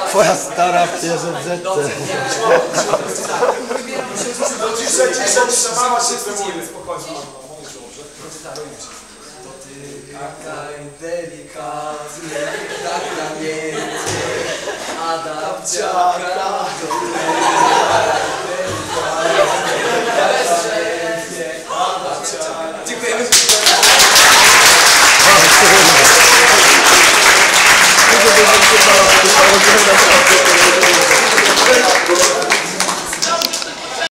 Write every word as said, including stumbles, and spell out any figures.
Twoja stara w T S Z. Cisza, cisza, cisza, mama się zdemuje. Spokojnie. To ty tak delikatnie, tak namiętnie, Adamciaka do